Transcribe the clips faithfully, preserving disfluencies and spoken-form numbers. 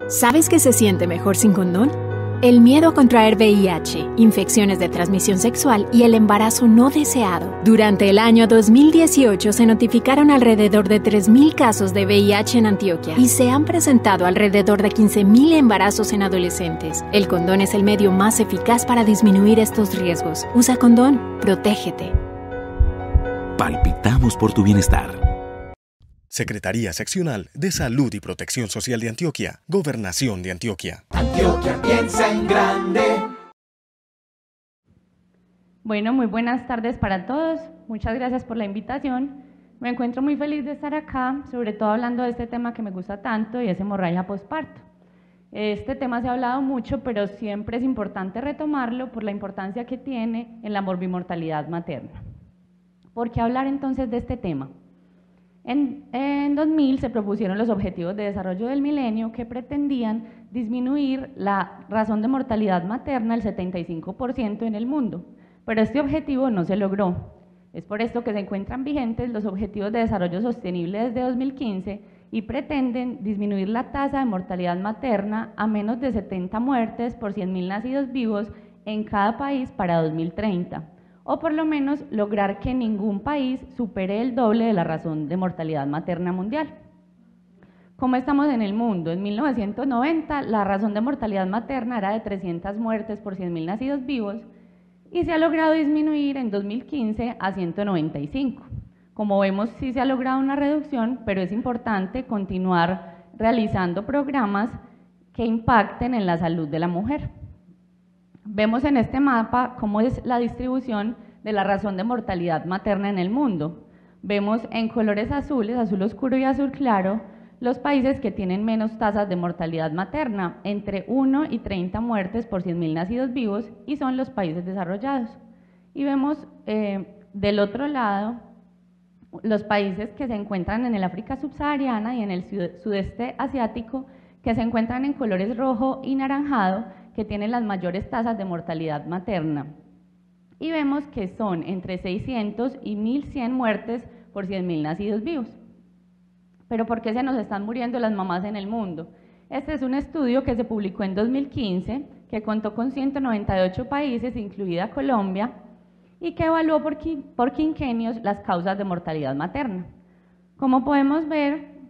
¿Sabes que se siente mejor sin condón? El miedo a contraer V I H, infecciones de transmisión sexual y el embarazo no deseado. Durante el año dos mil dieciocho se notificaron alrededor de tres mil casos de V I H en Antioquia y se han presentado alrededor de quince mil embarazos en adolescentes. El condón es el medio más eficaz para disminuir estos riesgos. Usa condón, protégete. Palpitamos por tu bienestar. Secretaría Seccional de Salud y Protección Social de Antioquia. Gobernación de Antioquia. Antioquia piensa en grande. Bueno, muy buenas tardes para todos. Muchas gracias por la invitación. Me encuentro muy feliz de estar acá, sobre todo hablando de este tema que me gusta tanto y es hemorragia posparto. Este tema se ha hablado mucho, pero siempre es importante retomarlo por la importancia que tiene en la morbimortalidad materna. ¿Por qué hablar entonces de este tema? En, en dos mil se propusieron los Objetivos de Desarrollo del Milenio que pretendían disminuir la razón de mortalidad materna al setenta y cinco por ciento en el mundo, pero este objetivo no se logró. Es por esto que se encuentran vigentes los Objetivos de Desarrollo Sostenible desde dos mil quince y pretenden disminuir la tasa de mortalidad materna a menos de setenta muertes por cien mil nacidos vivos en cada país para dos mil treinta. O por lo menos lograr que ningún país supere el doble de la razón de mortalidad materna mundial. ¿Cómo estamos en el mundo? En mil novecientos noventa la razón de mortalidad materna era de trescientas muertes por cien mil nacidos vivos y se ha logrado disminuir en dos mil quince a ciento noventa y cinco. Como vemos, sí se ha logrado una reducción, pero es importante continuar realizando programas que impacten en la salud de la mujer. Vemos en este mapa cómo es la distribución de la razón de mortalidad materna en el mundo. Vemos en colores azules, azul oscuro y azul claro, los países que tienen menos tasas de mortalidad materna, entre uno y treinta muertes por cien mil nacidos vivos, y son los países desarrollados. Y vemos eh, del otro lado los países que se encuentran en el África subsahariana y en el sudeste asiático, que se encuentran en colores rojo y naranjado, que tienen las mayores tasas de mortalidad materna. Y vemos que son entre seiscientos y mil cien muertes por cien mil nacidos vivos. Pero ¿por qué se nos están muriendo las mamás en el mundo? Este es un estudio que se publicó en dos mil quince, que contó con ciento noventa y ocho países, incluida Colombia, y que evaluó por, qui por quinquenios las causas de mortalidad materna. Como podemos ver,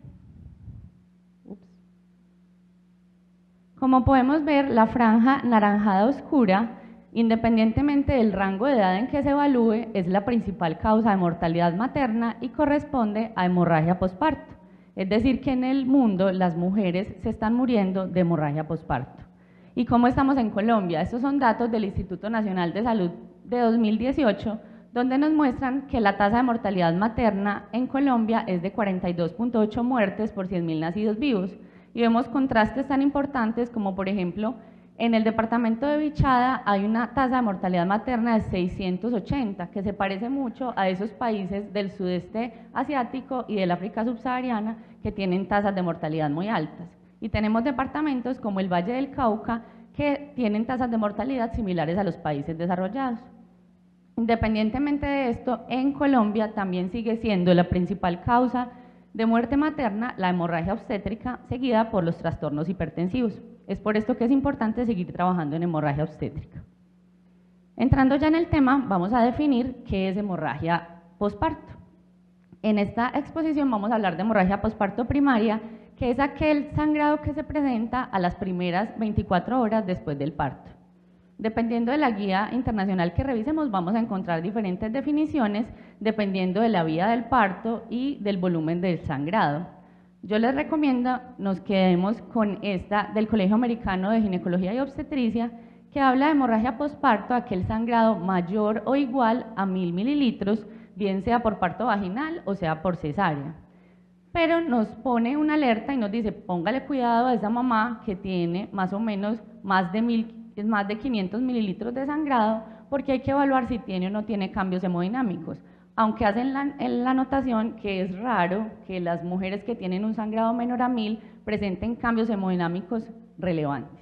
Como podemos ver, la franja naranjada oscura, independientemente del rango de edad en que se evalúe, es la principal causa de mortalidad materna y corresponde a hemorragia posparto. Es decir, que en el mundo las mujeres se están muriendo de hemorragia posparto. ¿Y cómo estamos en Colombia? Estos son datos del Instituto Nacional de Salud de dos mil dieciocho, donde nos muestran que la tasa de mortalidad materna en Colombia es de cuarenta y dos punto ocho muertes por cien mil nacidos vivos. Y vemos contrastes tan importantes como, por ejemplo, en el departamento de Vichada hay una tasa de mortalidad materna de seiscientos ochenta, que se parece mucho a esos países del sudeste asiático y del África subsahariana que tienen tasas de mortalidad muy altas. Y tenemos departamentos como el Valle del Cauca que tienen tasas de mortalidad similares a los países desarrollados. Independientemente de esto, en Colombia también sigue siendo la principal causa de muerte materna la hemorragia obstétrica, seguida por los trastornos hipertensivos. Es por esto que es importante seguir trabajando en hemorragia obstétrica. Entrando ya en el tema, vamos a definir qué es hemorragia posparto. En esta exposición vamos a hablar de hemorragia posparto primaria, que es aquel sangrado que se presenta a las primeras veinticuatro horas después del parto. Dependiendo de la guía internacional que revisemos, vamos a encontrar diferentes definiciones dependiendo de la vía del parto y del volumen del sangrado. Yo les recomiendo nos quedemos con esta del Colegio Americano de Ginecología y Obstetricia, que habla de hemorragia posparto, aquel sangrado mayor o igual a mil mililitros, bien sea por parto vaginal o sea por cesárea. Pero nos pone una alerta y nos dice, póngale cuidado a esa mamá que tiene más o menos más de mil es más de quinientos mililitros de sangrado, porque hay que evaluar si tiene o no tiene cambios hemodinámicos, aunque hacen la, en la anotación que es raro que las mujeres que tienen un sangrado menor a mil presenten cambios hemodinámicos relevantes.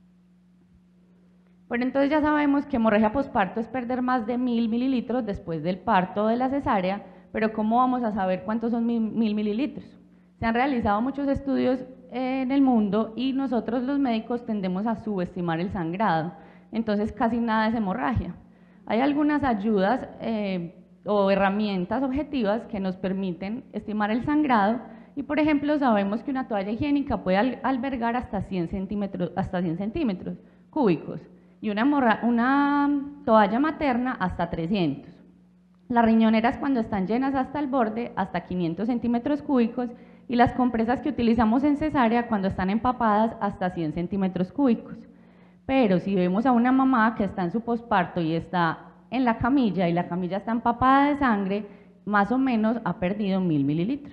Bueno, entonces ya sabemos que hemorragia posparto es perder más de mil mililitros después del parto o de la cesárea, pero ¿cómo vamos a saber cuántos son mil, mil mililitros? Se han realizado muchos estudios eh, en el mundo y nosotros los médicos tendemos a subestimar el sangrado, entonces casi nada es hemorragia. Hay algunas ayudas eh, o herramientas objetivas que nos permiten estimar el sangrado y, por ejemplo, sabemos que una toalla higiénica puede al albergar hasta cien centímetros, hasta cien centímetros cúbicos y una, una toalla materna hasta trescientos. Las riñoneras, cuando están llenas hasta el borde, hasta quinientos centímetros cúbicos, y las compresas que utilizamos en cesárea, cuando están empapadas, hasta cien centímetros cúbicos. Pero si vemos a una mamá que está en su posparto y está en la camilla y la camilla está empapada de sangre, más o menos ha perdido mil mililitros.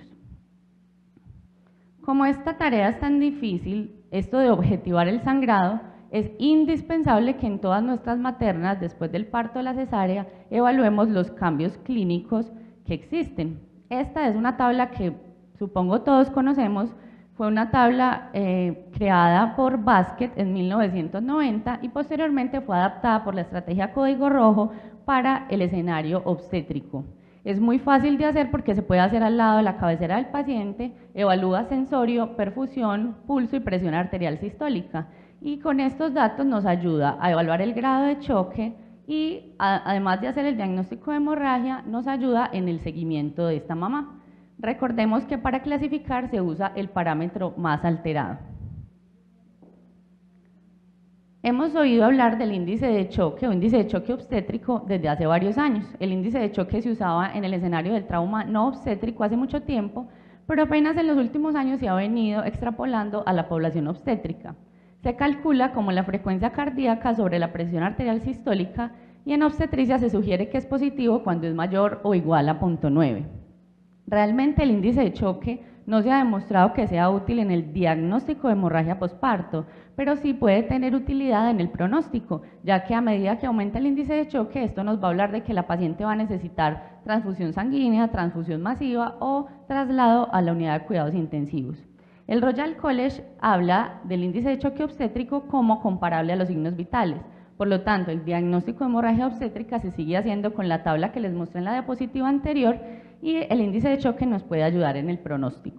Como esta tarea es tan difícil, esto de objetivar el sangrado, es indispensable que en todas nuestras maternas, después del parto de la cesárea, evaluemos los cambios clínicos que existen. Esta es una tabla que supongo todos conocemos, fue una tabla eh, creada por Basket en mil novecientos noventa y posteriormente fue adaptada por la estrategia Código Rojo para el escenario obstétrico. Es muy fácil de hacer porque se puede hacer al lado de la cabecera del paciente, evalúa sensorio, perfusión, pulso y presión arterial sistólica. Y con estos datos nos ayuda a evaluar el grado de choque y a, además de hacer el diagnóstico de hemorragia, nos ayuda en el seguimiento de esta mamá. Recordemos que para clasificar se usa el parámetro más alterado. Hemos oído hablar del índice de choque o índice de choque obstétrico desde hace varios años. El índice de choque se usaba en el escenario del trauma no obstétrico hace mucho tiempo, pero apenas en los últimos años se ha venido extrapolando a la población obstétrica. Se calcula como la frecuencia cardíaca sobre la presión arterial sistólica y en obstetricia se sugiere que es positivo cuando es mayor o igual a punto nueve. Realmente el índice de choque no se ha demostrado que sea útil en el diagnóstico de hemorragia posparto, pero sí puede tener utilidad en el pronóstico, ya que a medida que aumenta el índice de choque, esto nos va a hablar de que la paciente va a necesitar transfusión sanguínea, transfusión masiva o traslado a la unidad de cuidados intensivos. El Royal College habla del índice de choque obstétrico como comparable a los signos vitales. Por lo tanto, el diagnóstico de hemorragia obstétrica se sigue haciendo con la tabla que les mostré en la diapositiva anterior y el índice de choque nos puede ayudar en el pronóstico.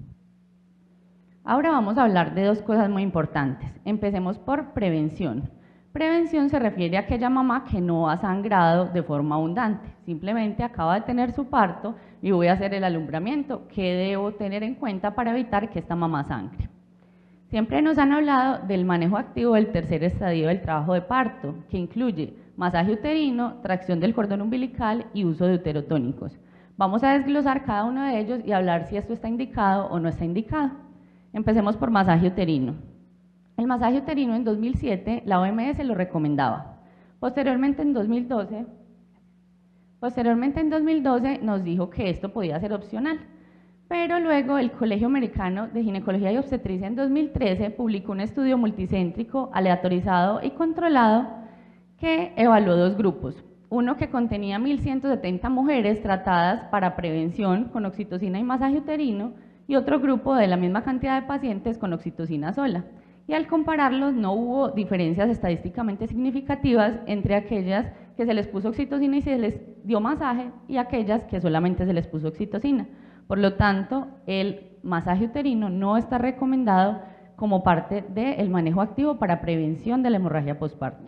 Ahora vamos a hablar de dos cosas muy importantes. Empecemos por prevención. Prevención se refiere a aquella mamá que no ha sangrado de forma abundante, simplemente acaba de tener su parto y voy a hacer el alumbramiento. ¿Qué debo tener en cuenta para evitar que esta mamá sangre? Siempre nos han hablado del manejo activo del tercer estadio del trabajo de parto, que incluye masaje uterino, tracción del cordón umbilical y uso de uterotónicos. Vamos a desglosar cada uno de ellos y hablar si esto está indicado o no está indicado. Empecemos por masaje uterino. El masaje uterino en dos mil siete la O M S lo recomendaba. Posteriormente en dos mil doce, posteriormente en dos mil doce nos dijo que esto podía ser opcional. Pero luego el Colegio Americano de Ginecología y Obstetricia en dos mil trece publicó un estudio multicéntrico, aleatorizado y controlado que evaluó dos grupos. Uno que contenía mil ciento setenta mujeres tratadas para prevención con oxitocina y masaje uterino y otro grupo de la misma cantidad de pacientes con oxitocina sola. Y al compararlos no hubo diferencias estadísticamente significativas entre aquellas que se les puso oxitocina y se les dio masaje y aquellas que solamente se les puso oxitocina. Por lo tanto, el masaje uterino no está recomendado como parte del manejo activo para prevención de la hemorragia posparto.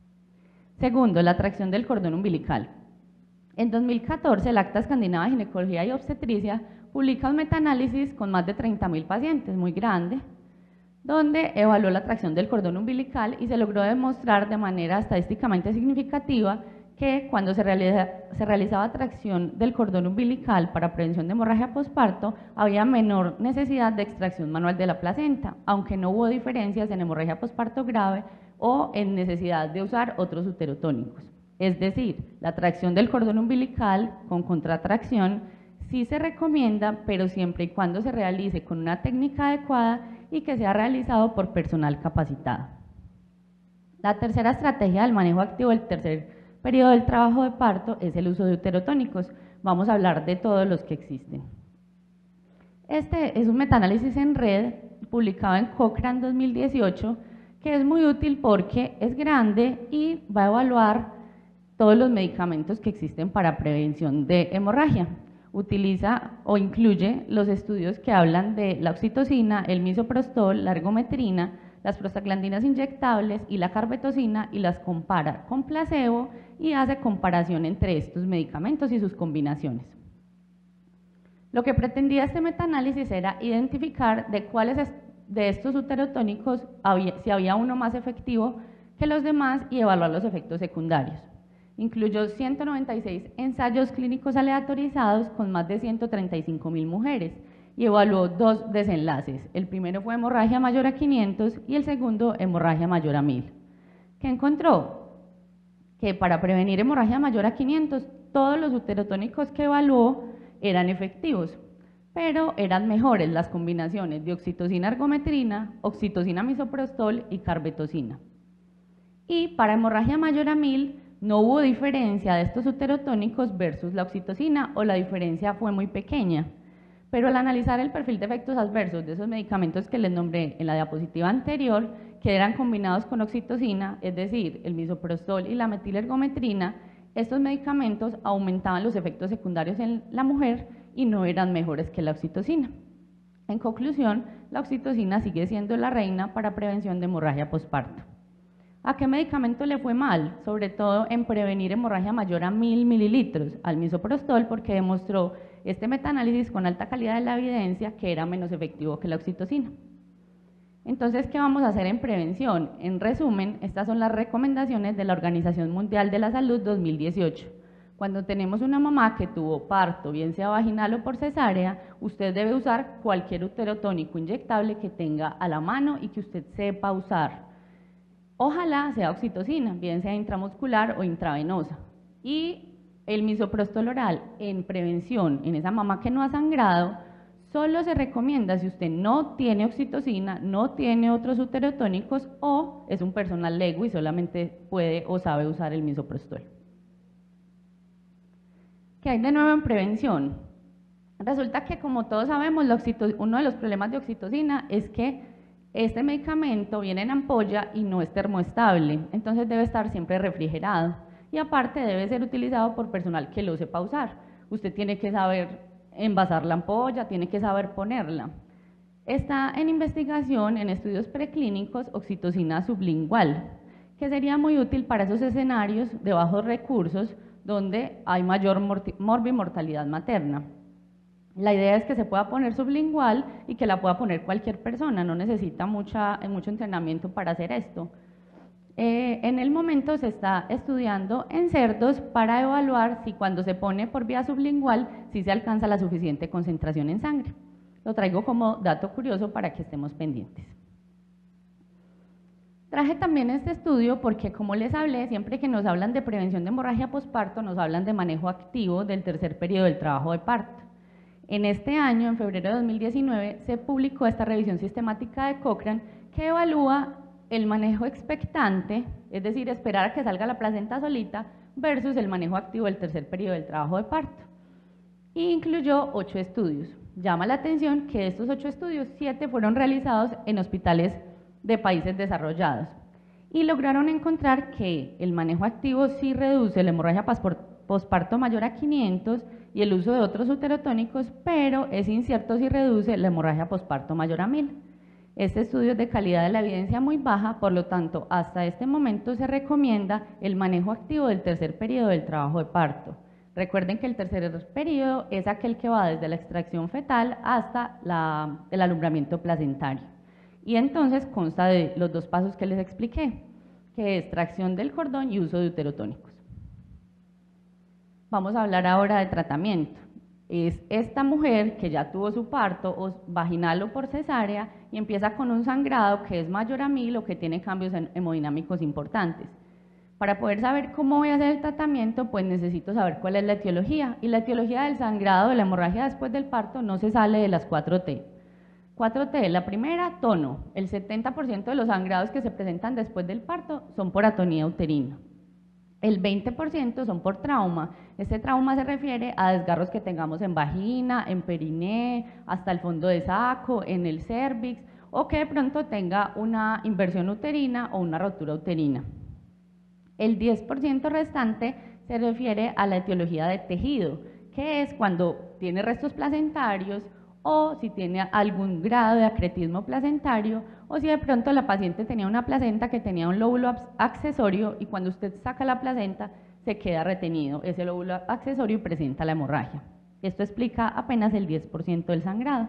Segundo, la tracción del cordón umbilical. En dos mil catorce, el Acta Escandinava de Ginecología y Obstetricia publica un metaanálisis con más de treinta mil pacientes, muy grande, donde evaluó la tracción del cordón umbilical y se logró demostrar de manera estadísticamente significativa que cuando se, realiza, se realizaba tracción del cordón umbilical para prevención de hemorragia posparto, había menor necesidad de extracción manual de la placenta, aunque no hubo diferencias en hemorragia posparto grave o en necesidad de usar otros uterotónicos. Es decir, la tracción del cordón umbilical con contratracción sí se recomienda, pero siempre y cuando se realice con una técnica adecuada y que sea realizado por personal capacitado. La tercera estrategia del manejo activo del tercer periodo del trabajo de parto es el uso de uterotónicos. Vamos a hablar de todos los que existen. Este es un metaanálisis en red publicado en Cochrane dos mil dieciocho que es muy útil porque es grande y va a evaluar todos los medicamentos que existen para prevención de hemorragia. utiliza o incluye los estudios que hablan de la oxitocina, el misoprostol, la ergometrina, las prostaglandinas inyectables y la carbetocina y las compara con placebo y hace comparación entre estos medicamentos y sus combinaciones. Lo que pretendía este metaanálisis era identificar de cuáles de estos uterotónicos había, si había uno más efectivo que los demás y evaluar los efectos secundarios. Incluyó ciento noventa y seis ensayos clínicos aleatorizados con más de ciento treinta y cinco mil mujeres y evaluó dos desenlaces. El primero fue hemorragia mayor a quinientos y el segundo hemorragia mayor a mil. ¿Qué encontró? Que para prevenir hemorragia mayor a quinientos, todos los uterotónicos que evaluó eran efectivos, pero eran mejores las combinaciones de oxitocina ergometrina, oxitocina misoprostol y carbetocina. Y para hemorragia mayor a mil, no hubo diferencia de estos uterotónicos versus la oxitocina o la diferencia fue muy pequeña. Pero al analizar el perfil de efectos adversos de esos medicamentos que les nombré en la diapositiva anterior, que eran combinados con oxitocina, es decir, el misoprostol y la metilergometrina, estos medicamentos aumentaban los efectos secundarios en la mujer y no eran mejores que la oxitocina. En conclusión, la oxitocina sigue siendo la reina para prevención de hemorragia posparto. ¿A qué medicamento le fue mal? Sobre todo en prevenir hemorragia mayor a mil mililitros, al misoprostol, porque demostró este metaanálisis con alta calidad de la evidencia que era menos efectivo que la oxitocina. Entonces, ¿qué vamos a hacer en prevención? En resumen, estas son las recomendaciones de la Organización Mundial de la Salud dos mil dieciocho. Cuando tenemos una mamá que tuvo parto, bien sea vaginal o por cesárea, usted debe usar cualquier uterotónico inyectable que tenga a la mano y que usted sepa usar. Ojalá sea oxitocina, bien sea intramuscular o intravenosa. Y el misoprostol oral en prevención, en esa mamá que no ha sangrado, solo se recomienda si usted no tiene oxitocina, no tiene otros uterotónicos o es un personal lego y solamente puede o sabe usar el misoprostol. ¿Qué hay de nuevo en prevención? Resulta que, como todos sabemos, la uno de los problemas de oxitocina es que este medicamento viene en ampolla y no es termoestable, entonces debe estar siempre refrigerado y aparte debe ser utilizado por personal que lo sepa usar. Usted tiene que saber envasar la ampolla, tiene que saber ponerla. Está en investigación en estudios preclínicos oxitocina sublingual, que sería muy útil para esos escenarios de bajos recursos donde hay mayor morbimortalidad materna. La idea es que se pueda poner sublingual y que la pueda poner cualquier persona, no necesita mucha, mucho entrenamiento para hacer esto. Eh, en el momento se está estudiando en cerdos para evaluar si cuando se pone por vía sublingual si se alcanza la suficiente concentración en sangre. Lo traigo como dato curioso para que estemos pendientes. Traje también este estudio porque, como les hablé, siempre que nos hablan de prevención de hemorragia posparto, nos hablan de manejo activo del tercer periodo del trabajo de parto. En este año, en febrero de dos mil diecinueve, se publicó esta revisión sistemática de Cochrane que evalúa el manejo expectante, es decir, esperar a que salga la placenta solita, versus el manejo activo del tercer periodo del trabajo de parto. Y incluyó ocho estudios. Llama la atención que de estos ocho estudios, siete fueron realizados en hospitales de países desarrollados y lograron encontrar que el manejo activo sí reduce la hemorragia posparto mayor a quinientos y el uso de otros uterotónicos, pero es incierto si reduce la hemorragia posparto mayor a mil. Este estudio es de calidad de la evidencia muy baja, por lo tanto, hasta este momento se recomienda el manejo activo del tercer periodo del trabajo de parto. Recuerden que el tercer periodo es aquel que va desde la extracción fetal hasta la, el alumbramiento placentario. Y entonces consta de los dos pasos que les expliqué, que es extracción del cordón y uso de uterotónicos. Vamos a hablar ahora de tratamiento. Es esta mujer que ya tuvo su parto o vaginal o por cesárea y empieza con un sangrado que es mayor a mil o que tiene cambios hemodinámicos importantes. Para poder saber cómo voy a hacer el tratamiento, pues necesito saber cuál es la etiología. Y la etiología del sangrado, de la hemorragia después del parto, no se sale de las cuatro T. cuatro T, la primera, tono. El setenta por ciento de los sangrados que se presentan después del parto son por atonía uterina. El veinte por ciento son por trauma. Este trauma se refiere a desgarros que tengamos en vagina, en periné, hasta el fondo de saco, en el cérvix, o que de pronto tenga una inversión uterina o una rotura uterina. El diez por ciento restante se refiere a la etiología de tejido, que es cuando tiene restos placentarios o si tiene algún grado de acretismo placentario o si de pronto la paciente tenía una placenta que tenía un lóbulo accesorio y cuando usted saca la placenta se queda retenido ese lóbulo accesorio y presenta la hemorragia. Esto explica apenas el diez por ciento del sangrado.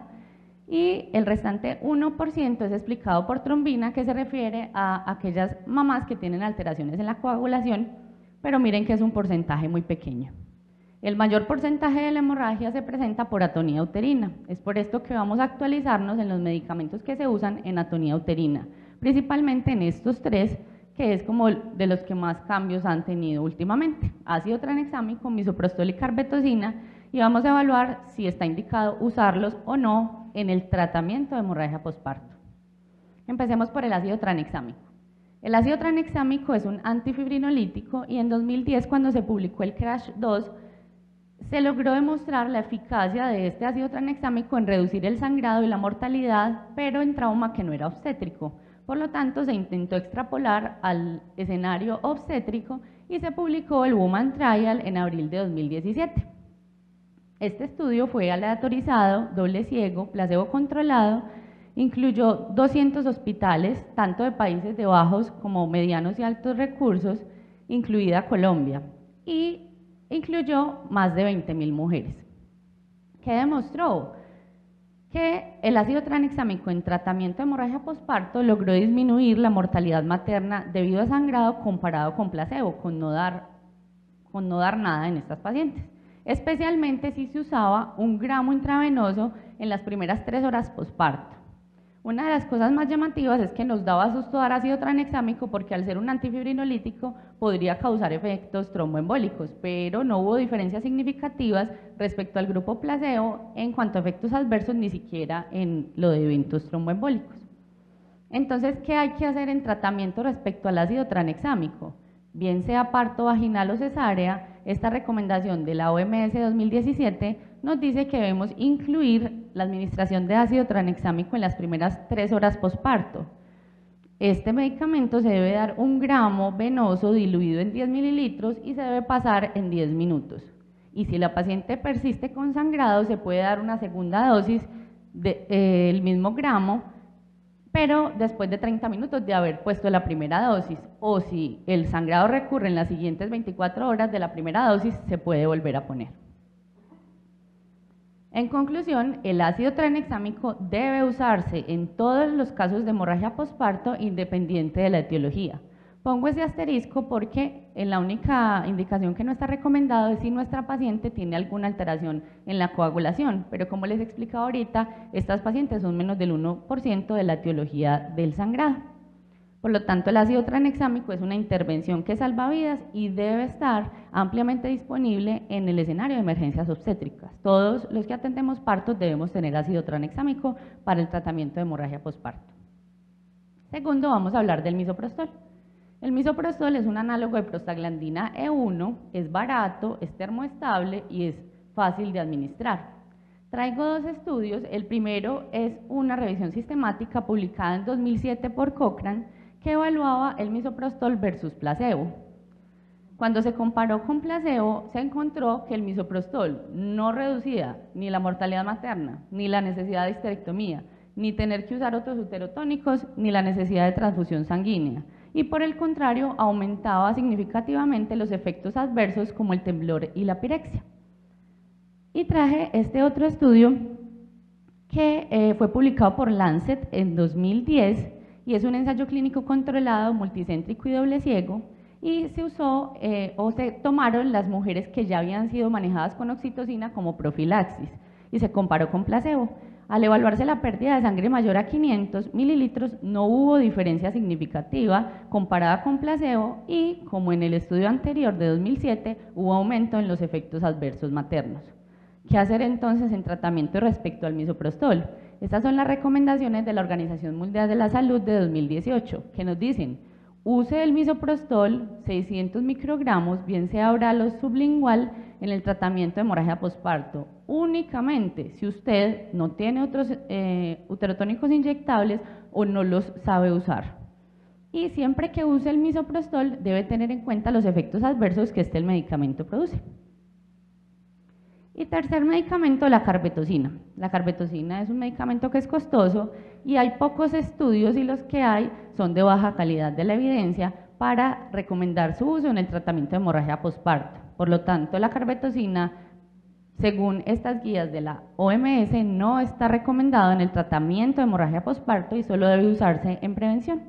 Y el restante uno por ciento es explicado por trombina, que se refiere a aquellas mamás que tienen alteraciones en la coagulación, pero miren que es un porcentaje muy pequeño. El mayor porcentaje de la hemorragia se presenta por atonía uterina. Es por esto que vamos a actualizarnos en los medicamentos que se usan en atonía uterina, principalmente en estos tres, que es como de los que más cambios han tenido últimamente: ácido tranexámico, misoprostol y carbetocina, y vamos a evaluar si está indicado usarlos o no en el tratamiento de hemorragia posparto. Empecemos por el ácido tranexámico. El ácido tranexámico es un antifibrinolítico y en dos mil diez, cuando se publicó el CRASH dos, se logró demostrar la eficacia de este ácido tranexámico en reducir el sangrado y la mortalidad, pero en trauma que no era obstétrico. Por lo tanto, se intentó extrapolar al escenario obstétrico y se publicó el Woman Trial en abril de dos mil diecisiete. Este estudio fue aleatorizado, doble ciego, placebo controlado, incluyó doscientos hospitales, tanto de países de bajos como medianos y altos recursos, incluida Colombia, y incluyó más de veinte mil mujeres. ¿Qué demostró? Que el ácido tranexámico en tratamiento de hemorragia posparto logró disminuir la mortalidad materna debido a sangrado comparado con placebo, con no dar, con no dar nada en estas pacientes, especialmente si se usaba un gramo intravenoso en las primeras tres horas posparto. Una de las cosas más llamativas es que nos daba susto dar ácido tranexámico porque al ser un antifibrinolítico podría causar efectos tromboembólicos, pero no hubo diferencias significativas respecto al grupo placebo en cuanto a efectos adversos, ni siquiera en lo de eventos tromboembólicos. Entonces, ¿qué hay que hacer en tratamiento respecto al ácido tranexámico? Bien sea parto vaginal o cesárea, esta recomendación de la O M S dos mil diecisiete nos dice que debemos incluir la administración de ácido tranexámico en las primeras tres horas posparto. Este medicamento se debe dar un gramo venoso diluido en diez mililitros y se debe pasar en diez minutos. Y si la paciente persiste con sangrado, se puede dar una segunda dosis del eh, mismo gramo, pero después de treinta minutos de haber puesto la primera dosis, o si el sangrado recurre en las siguientes veinticuatro horas de la primera dosis, se puede volver a poner. En conclusión, el ácido tranexámico debe usarse en todos los casos de hemorragia posparto independiente de la etiología. Pongo ese asterisco porque en la única indicación que no está recomendado es si nuestra paciente tiene alguna alteración en la coagulación, pero como les he explicado ahorita, estas pacientes son menos del uno por ciento de la etiología del sangrado. Por lo tanto, el ácido tranexámico es una intervención que salva vidas y debe estar ampliamente disponible en el escenario de emergencias obstétricas. Todos los que atendemos partos debemos tener ácido tranexámico para el tratamiento de hemorragia posparto. Segundo, vamos a hablar del misoprostol. El misoprostol es un análogo de prostaglandina E uno, es barato, es termoestable y es fácil de administrar. Traigo dos estudios. El primero es una revisión sistemática publicada en dos mil siete por Cochrane que evaluaba el misoprostol versus placebo. Cuando se comparó con placebo, se encontró que el misoprostol no reducía ni la mortalidad materna, ni la necesidad de histerectomía, ni tener que usar otros uterotónicos, ni la necesidad de transfusión sanguínea. Y por el contrario, aumentaba significativamente los efectos adversos como el temblor y la pirexia. Y traje este otro estudio que eh, fue publicado por Lancet en dos mil diez y es un ensayo clínico controlado, multicéntrico y doble ciego, y se usó eh, o se tomaron las mujeres que ya habían sido manejadas con oxitocina como profilaxis y se comparó con placebo. Al evaluarse la pérdida de sangre mayor a quinientos mililitros, no hubo diferencia significativa comparada con placebo y, como en el estudio anterior de dos mil siete, hubo aumento en los efectos adversos maternos. ¿Qué hacer entonces en tratamiento respecto al misoprostol? Estas son las recomendaciones de la Organización Mundial de la Salud de dos mil dieciocho, que nos dicen: use el misoprostol seiscientos microgramos, bien sea oral o sublingual, en el tratamiento de hemorragia posparto, únicamente si usted no tiene otros eh, uterotónicos inyectables o no los sabe usar. Y siempre que use el misoprostol debe tener en cuenta los efectos adversos que este el medicamento produce. Y tercer medicamento, la carbetocina. La carbetocina es un medicamento que es costoso y hay pocos estudios y los que hay son de baja calidad de la evidencia para recomendar su uso en el tratamiento de hemorragia posparto. Por lo tanto, la carbetocina, según estas guías de la O M S, no está recomendado en el tratamiento de hemorragia posparto y solo debe usarse en prevención.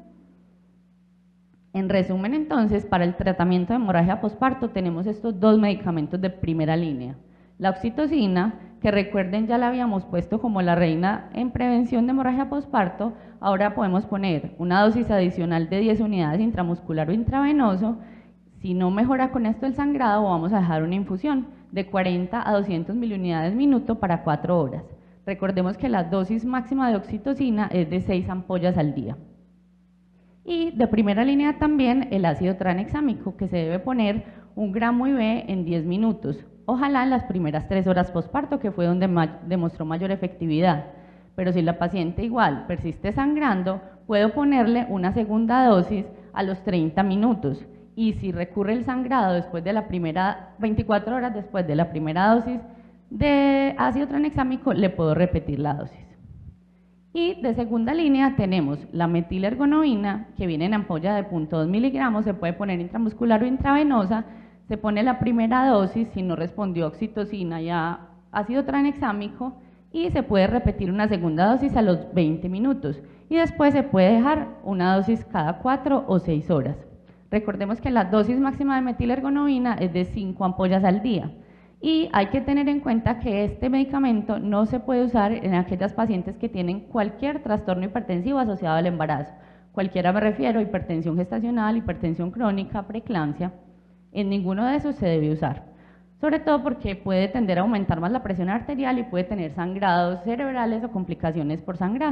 En resumen, entonces, para el tratamiento de hemorragia posparto tenemos estos dos medicamentos de primera línea. La oxitocina, que recuerden ya la habíamos puesto como la reina en prevención de hemorragia posparto, ahora podemos poner una dosis adicional de diez unidades intramuscular o intravenoso. Si no mejora con esto el sangrado, vamos a dejar una infusión de cuarenta a doscientas miliunidades minuto para cuatro horas. Recordemos que la dosis máxima de oxitocina es de seis ampollas al día. Y de primera línea también el ácido tranexámico, que se debe poner un gramo I V en diez minutos. Ojalá en las primeras tres horas posparto, que fue donde ma- demostró mayor efectividad. Pero si la paciente igual persiste sangrando, puedo ponerle una segunda dosis a los treinta minutos. Y si recurre el sangrado después de la primera, veinticuatro horas después de la primera dosis de ácido tranexámico, le puedo repetir la dosis. Y de segunda línea tenemos la metilergonovina, que viene en ampolla de cero punto dos miligramos, se puede poner intramuscular o intravenosa. Se pone la primera dosis si no respondió oxitocina y a ácido tranexámico y se puede repetir una segunda dosis a los veinte minutos y después se puede dejar una dosis cada cuatro o seis horas. Recordemos que la dosis máxima de metilergonovina es de cinco ampollas al día y hay que tener en cuenta que este medicamento no se puede usar en aquellas pacientes que tienen cualquier trastorno hipertensivo asociado al embarazo. Cualquiera me refiero a hipertensión gestacional, hipertensión crónica, preeclampsia. En ninguno de esos se debe usar, sobre todo porque puede tender a aumentar más la presión arterial y puede tener sangrados cerebrales o complicaciones por sangrado.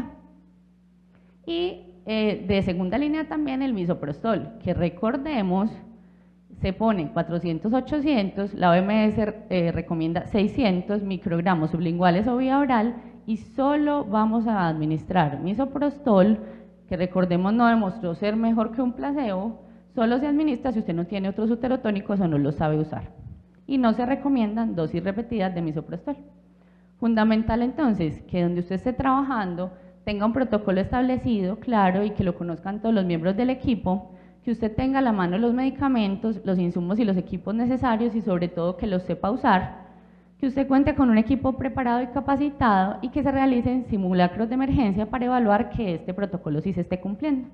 Y eh, de segunda línea también el misoprostol, que recordemos se pone cuatrocientos a ochocientos, la O M S eh, recomienda seiscientos microgramos sublinguales o vía oral y solo vamos a administrar misoprostol, que recordemos no demostró ser mejor que un placebo. Solo se administra si usted no tiene otros uterotónicos o no los sabe usar. Y no se recomiendan dosis repetidas de misoprostol. Fundamental entonces que donde usted esté trabajando tenga un protocolo establecido, claro, y que lo conozcan todos los miembros del equipo, que usted tenga a la mano los medicamentos, los insumos y los equipos necesarios y sobre todo que los sepa usar, que usted cuente con un equipo preparado y capacitado y que se realicen simulacros de emergencia para evaluar que este protocolo sí se esté cumpliendo.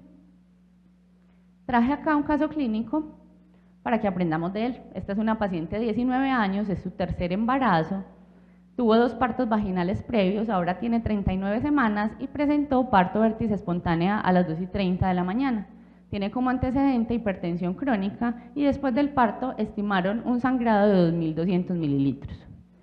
Traje acá un caso clínico para que aprendamos de él. Esta es una paciente de diecinueve años, es su tercer embarazo, tuvo dos partos vaginales previos, ahora tiene treinta y nueve semanas y presentó parto vértice espontánea a las dos y treinta de la mañana. Tiene como antecedente hipertensión crónica y después del parto estimaron un sangrado de dos mil doscientos mililitros.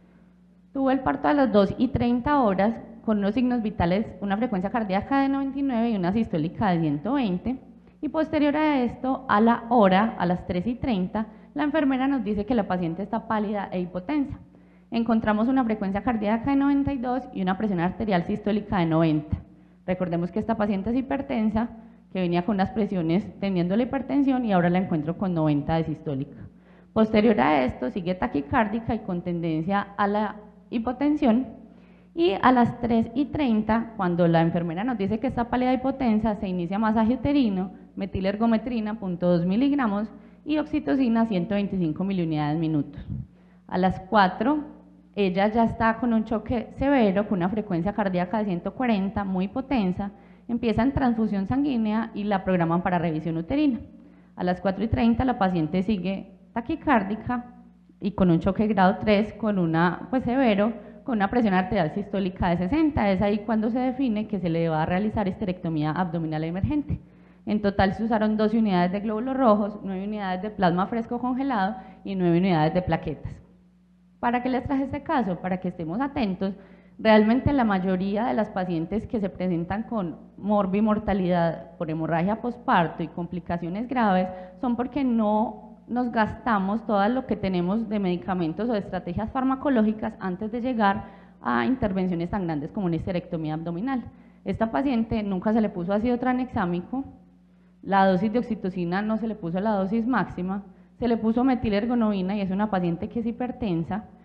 Tuvo el parto a las dos y treinta horas con unos signos vitales, una frecuencia cardíaca de noventa y nueve y una sistólica de ciento veinte. Y posterior a esto, a la hora, a las tres y treinta, la enfermera nos dice que la paciente está pálida e hipotensa. Encontramos una frecuencia cardíaca de noventa y dos y una presión arterial sistólica de noventa. Recordemos que esta paciente es hipertensa, que venía con unas presiones tendiendo la hipertensión y ahora la encuentro con noventa de sistólica. Posterior a esto, sigue taquicárdica y con tendencia a la hipotensión. Y a las tres y treinta, cuando la enfermera nos dice que está pálida hipotensa, se inicia masaje uterino, metilergometrina, cero punto dos miligramos y oxitocina, ciento veinticinco miliunidades minutos. A las cuatro, ella ya está con un choque severo, con una frecuencia cardíaca de ciento cuarenta, muy hipotensa, empieza en transfusión sanguínea y la programan para revisión uterina. A las cuatro y treinta, la paciente sigue taquicárdica y con un choque grado tres, con una, pues severo, con una presión arterial sistólica de sesenta, es ahí cuando se define que se le va a realizar histerectomía abdominal emergente. En total se usaron doce unidades de glóbulos rojos, nueve unidades de plasma fresco congelado y nueve unidades de plaquetas. ¿Para qué les traje este caso? Para que estemos atentos. Realmente la mayoría de las pacientes que se presentan con morbimortalidad por hemorragia posparto y complicaciones graves son porque no nos gastamos todo lo que tenemos de medicamentos o de estrategias farmacológicas antes de llegar a intervenciones tan grandes como una histerectomía abdominal. Esta paciente nunca se le puso ácido tranexámico, la dosis de oxitocina no se le puso la dosis máxima, se le puso metilergonovina y es una paciente que es hipertensa,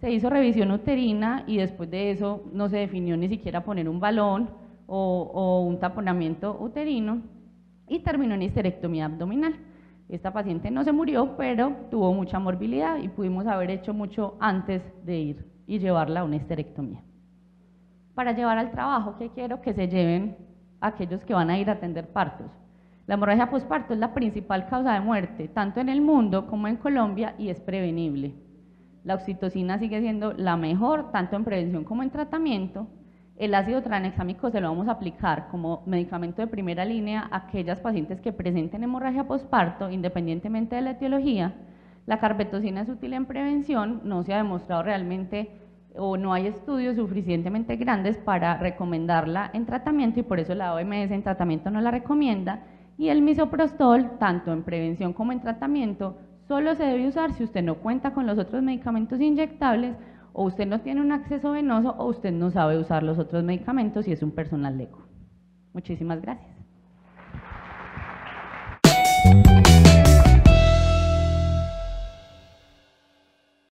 Se hizo revisión uterina y después de eso no se definió ni siquiera poner un balón o, o un taponamiento uterino y terminó en histerectomía abdominal. Esta paciente no se murió, pero tuvo mucha morbilidad y pudimos haber hecho mucho antes de ir y llevarla a una histerectomía. Para llevar al trabajo, ¿qué quiero que se lleven aquellos que van a ir a atender partos? La hemorragia posparto es la principal causa de muerte, tanto en el mundo como en Colombia, y es prevenible. La oxitocina sigue siendo la mejor, tanto en prevención como en tratamiento. El ácido tranexámico se lo vamos a aplicar como medicamento de primera línea a aquellas pacientes que presenten hemorragia posparto, independientemente de la etiología. La carbetocina es útil en prevención, no se ha demostrado realmente o no hay estudios suficientemente grandes para recomendarla en tratamiento y por eso la O M S en tratamiento no la recomienda. Y el misoprostol, tanto en prevención como en tratamiento, solo se debe usar si usted no cuenta con los otros medicamentos inyectables o usted no tiene un acceso venoso o usted no sabe usar los otros medicamentos y es un personal leco. Muchísimas gracias.